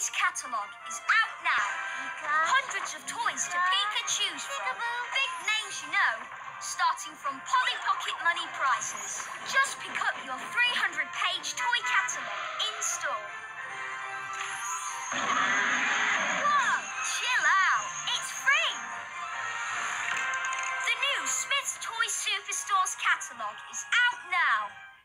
Toys catalogue is out now. Hundreds of toys to pick and choose from. Big names you know, starting from Polly Pocket money prices. Just pick up your 300-page toy catalogue in store. Whoa, chill out. It's free. The new Smith's Toy Superstores catalogue is out now.